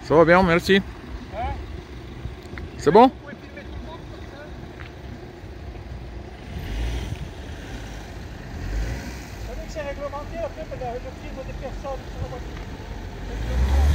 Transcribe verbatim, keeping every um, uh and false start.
Ça va bien, merci. Hein? C'est bon? Vous pouvez filmer tout le monde comme ça? Vous savez que c'est réglementé après, le, le prix des personnes sur la voiture.